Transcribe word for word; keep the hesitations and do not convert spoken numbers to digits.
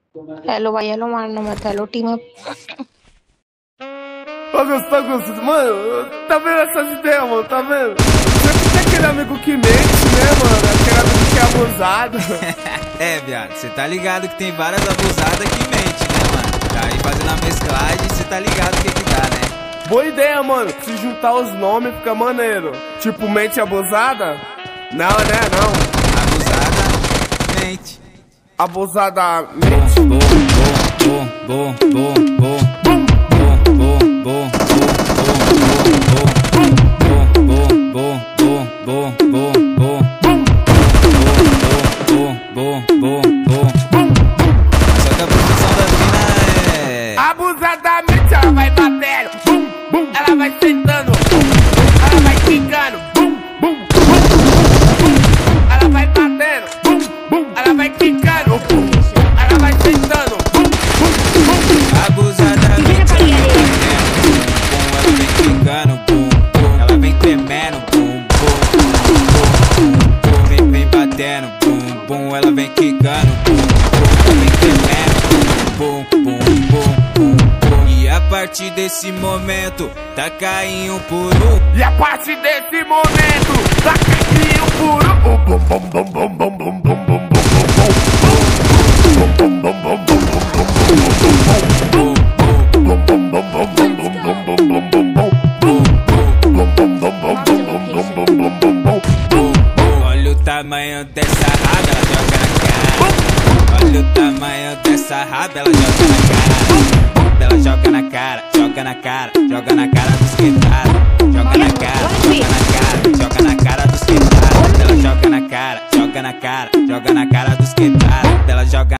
हेलो भाई, हेलो मारना मत, hello team up. Ô, Gustavo, Gustavo, mano, tá vendo essas ideias, mano, tá vendo? Sempre tem aquele amigo que mente, né, mano? Aquele amigo que é abusado. É, viado, cê tá ligado que tem várias abusadas que mente, né, mano? Tá aí fazendo a mesclagem, cê tá ligado o que que dá, né? Boa ideia, mano. Se juntar os nomes fica maneiro. Tipo, mente abusada? Não, né, não. Abusada, mente. Abusada, mente. Bom, bom, bom, bom, bom, bom. Só que a produção da mina é Abusadamente ela vai batendo, bum, bum. Ela vai sentando, bum, bum. Ela vai quicando, bum, bum, bum. Ela vai batendo, bum, bum. Ela vai quicando, bum, bum. Ela vai sentando, bum, bum, bum. abusadamente ela vem quicando, bum, bum. Ela vem tremendo, bum, bum, bum. Vem, vem batendo, bum, bum. Ela vem quicando, bum, bum. Vem tremendo, bum, bum, bum, bum. E a partir desse momento, tá caindo por um. E a partir desse momento, tá caindo por um. Bum, bum, bum, bum, bum, bum, bum, bum, bum. Olha o tamanho dessa raba, ela joga na cara. Olha o tamanho dessa raba, ela joga na cara. Ela joga na cara, joga na cara, joga na cara dos quebrados. Joga na cara, joga na cara, joga na cara dos quebrados. Ela joga na cara, joga na cara, joga na cara dos quebrados. Ela joga